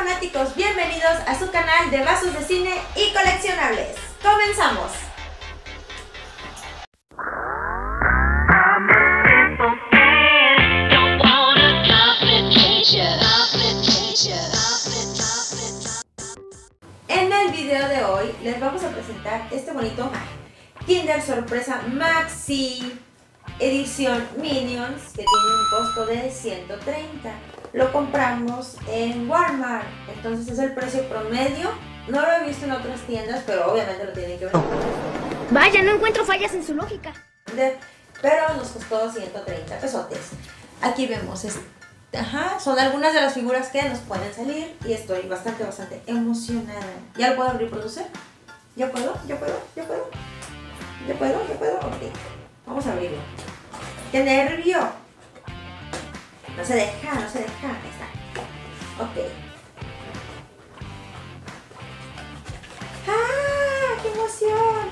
fanáticos, bienvenidos a su canal de vasos de cine y coleccionables. ¡Comenzamos! En el video de hoy les vamos a presentar este bonito Kinder Sorpresa Maxi edición Minions que tiene un costo de 130. Lo compramos en Walmart, entonces es el precio promedio. No lo he visto en otras tiendas, pero obviamente lo tienen que ver. Vaya, no encuentro fallas en su lógica. Pero nos costó 130 pesotes. Aquí vemos, son algunas de las figuras que nos pueden salir y estoy bastante emocionada. ¿Ya lo puedo abrir, producer? ¿Yo puedo? Ok, vamos a abrirlo. ¡Qué nervio! No se deja. Ahí está. Ok. ¡Ah! ¡Qué emoción!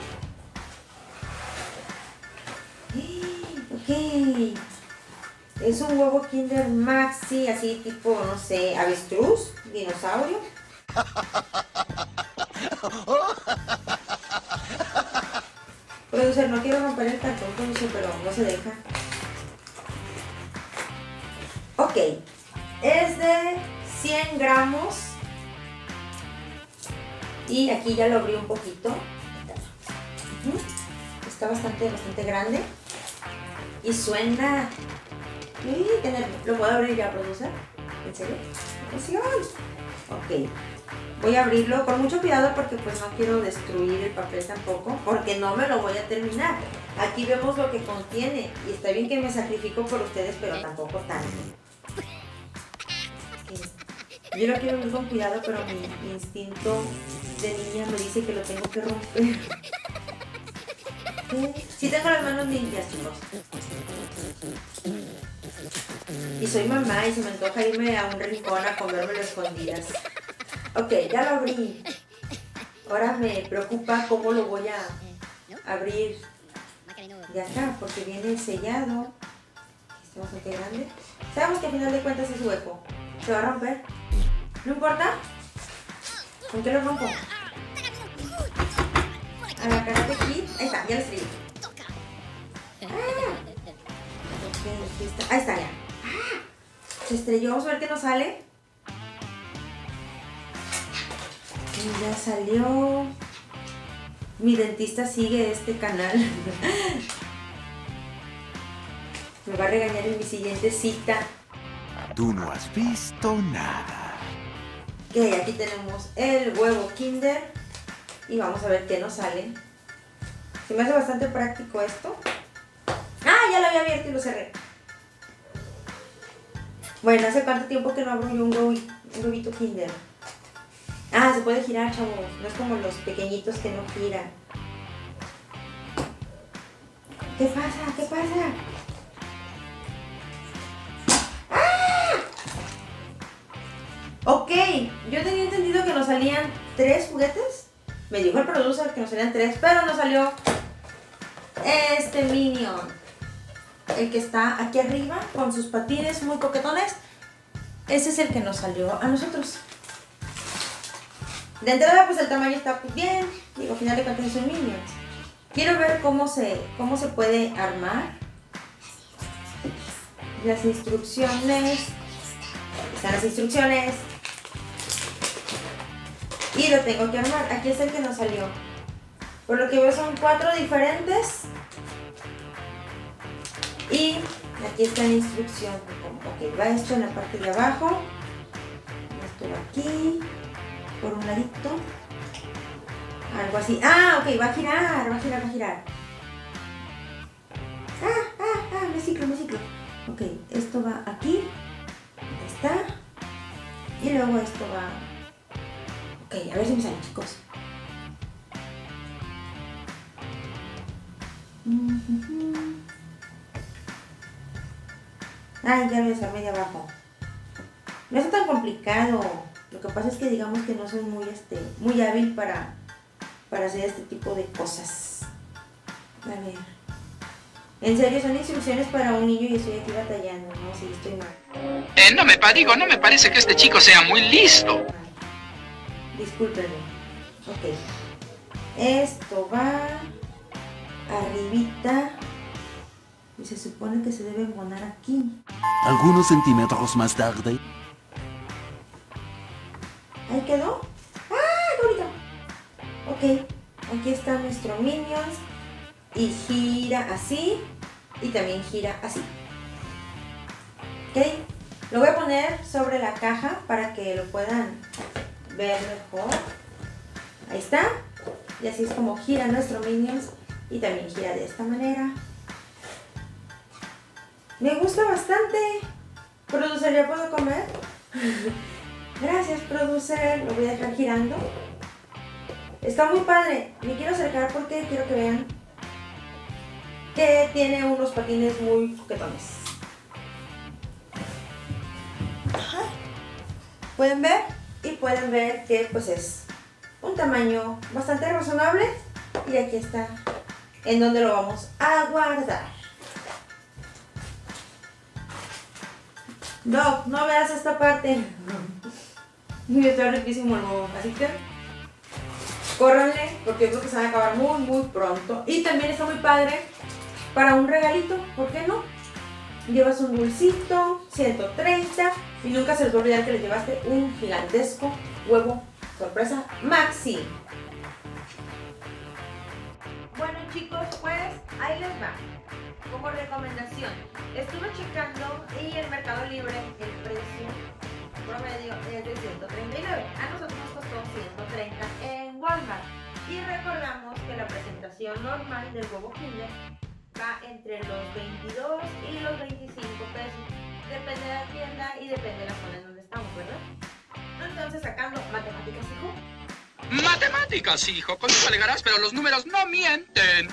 Ok. Es un huevo Kinder Maxi, así tipo, no sé, avestruz, dinosaurio. Producer, no quiero romper el cartón, producer, pero no se deja. Ok, es de 100 gramos. Y aquí ya lo abrí un poquito. Está bastante grande. Y suena... ¿Lo puedo abrir ya, producer? ¿En serio? ¡Emoción! Ok. Voy a abrirlo con mucho cuidado porque pues no quiero destruir el papel tampoco, porque no me lo voy a terminar. Aquí vemos lo que contiene y está bien que me sacrifico por ustedes, pero tampoco tanto. Yo lo quiero abrir con cuidado, pero mi instinto de niña me dice que lo tengo que romper. Sí tengo las manos limpias, chicos. Y soy mamá y se me antoja irme a un rincón a comérmelo escondidas. Ok, ya lo abrí. Ahora me preocupa cómo lo voy a abrir de acá, porque viene sellado. Está bastante grande. Sabemos que al final de cuentas es hueco. ¿Se va a romper? ¿No importa? ¿Con qué lo rompo? A la cara de aquí. Ahí está, ya lo estrellé. Ok, ahí está ya. Se estrelló, vamos a ver qué nos sale. Y ya salió. Mi dentista sigue este canal. Me va a regañar en mi siguiente cita. Tú no has visto nada. Ok, aquí tenemos el huevo Kinder. Y vamos a ver qué nos sale. Se me hace bastante práctico esto. Ah, ya lo había abierto y lo cerré. Bueno, ¿hace cuánto tiempo que no abro yo un huevito Kinder? Ah, se puede girar, chavos. No es como los pequeñitos que no giran. ¿Qué pasa? ¡Ah! Ok, yo tenía entendido que nos salían 3 juguetes. Me dijo el producer que nos salían 3, pero nos salió este Minion. El que está aquí arriba con sus patines muy coquetones. Ese es el que nos salió a nosotros. De entrada pues el tamaño está pues, bien. Digo, al final de cuentas son Minions. Quiero ver cómo se puede armar. Las instrucciones. Están las instrucciones. Y lo tengo que armar. Aquí es el que nos salió. Por lo que veo son 4 diferentes. Y aquí está la instrucción. Ok, va esto en la parte de abajo. Esto va aquí. Por un ladito. Algo así. Ah, ok, va a girar. Me ciclo. Ok, esto va aquí. Ahí está. Y luego esto va... Ok, a ver si me sale, chicos. Ay, ya lo desarmé de abajo. No está tan complicado. Lo que pasa es que digamos que no soy muy hábil para hacer este tipo de cosas. A ver. En serio, son instrucciones para un niño y estoy aquí batallando, ¿no? Sí, estoy mal. No me parece que este chico sea muy listo. Discúlpenme. Ok. Esto va arribita. Y se supone que se debe embonar aquí. Algunos centímetros más tarde. Ahí quedó. ¡Ah, qué bonito! Ok, aquí está nuestro Minions. Y gira así. Y también gira así. Ok, lo voy a poner sobre la caja para que lo puedan ver mejor. Ahí está. Y así es como gira nuestro Minions. Y también gira de esta manera. Me gusta bastante. Producer, ¿ya puedo comer? Gracias, producer. Lo voy a dejar girando. Está muy padre. Me quiero acercar porque quiero que vean que tiene unos patines muy coquetones. Ajá. ¿Pueden ver? Y pueden ver que pues es un tamaño bastante razonable. Y aquí está en donde lo vamos a guardar. No, no veas esta parte. Está riquísimo el huevo. Así que córranle porque yo creo que se van a acabar muy pronto. Y también está muy padre para un regalito. ¿Por qué no? Llevas un dulcito, 130 y nunca se les va a olvidar que les llevaste un gigantesco huevo sorpresa Maxi. Bueno chicos, pues ahí les va. Como recomendación, estuve checando y en Mercado Libre el precio promedio es de 139. A nosotros nos costó 130 en Walmart. Y recordamos que la presentación normal del huevo Kinder va entre los 22 y los 25 pesos. Depende de la tienda y depende de la zona en donde estamos, ¿verdad? Entonces, sacando matemáticas, hijo. Matemáticas, hijo. Con eso alegarás, pero los números no mienten.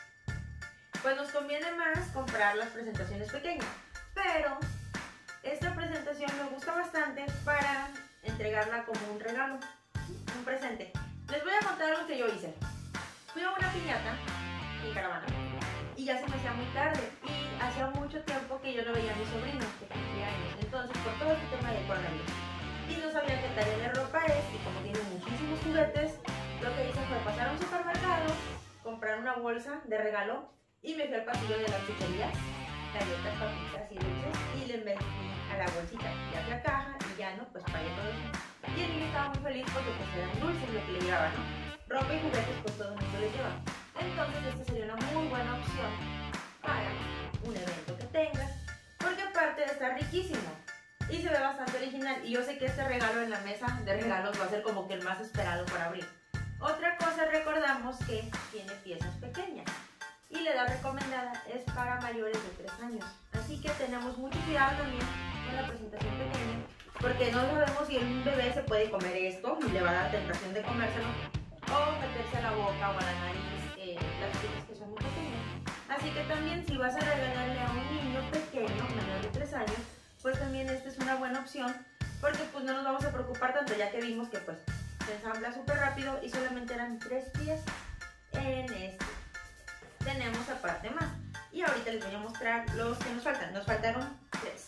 Pues nos conviene más comprar las presentaciones pequeñas, pero esta presentación me gusta bastante para entregarla como un regalo, un presente. Les voy a contar algo que yo hice. Fui a una piñata en Caravana y ya se me hacía muy tarde y hacía mucho tiempo que yo no veía a mis sobrinos que cumplían años. Entonces, por todo este tema del coronavirus y no sabía qué talla de ropa es, y como tienen muchísimos juguetes, lo que hice fue pasar a un supermercado, comprar una bolsa de regalo. Y me fui al pasillo de las chucherías, galletas, papitas y dulces, y le metí a la bolsita y a la caja, y ya no, pues pagué todo eso. Y el niño estaba muy feliz porque pues eran dulces lo que le llevaba, ¿no? Ropa y juguetes pues todo el mundo les lleva. Entonces esta sería una muy buena opción para un evento que tengas, porque aparte está riquísimo y se ve bastante original. Y yo sé que este regalo en la mesa de regalos va a ser como que el más esperado para abrir. Otra cosa, recordamos que tiene piezas pequeñas. Y la edad recomendada es para mayores de 3 años. Así que tenemos mucho cuidado también con la presentación pequeña, porque no sabemos si un bebé se puede comer esto y le va a dar tentación de comérselo, o meterse a la boca o a la nariz las piezas que son muy pequeñas. Así que también si vas a regalarle a un niño pequeño, menor de 3 años, pues también esta es una buena opción, porque pues no nos vamos a preocupar tanto, ya que vimos que pues se ensambla súper rápido y solamente eran 3 piezas en este. Tenemos aparte más y ahorita les voy a mostrar los que nos faltan. Nos faltaron 3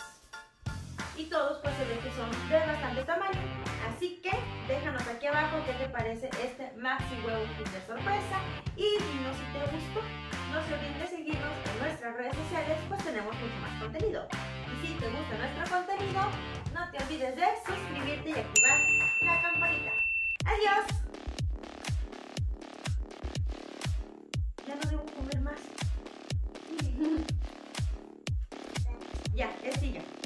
y todos pues se ve que son de bastante tamaño, así que déjanos aquí abajo qué te parece este Maxi Huevo Kinder sorpresa y dinos si te gustó. No se olviden de seguirnos en nuestras redes sociales, pues tenemos mucho más contenido. Y si te gusta nuestro contenido, no te olvides de suscribirte y activar la campanita. ¡Adiós! Ya no debo comer más. Ya, es ya.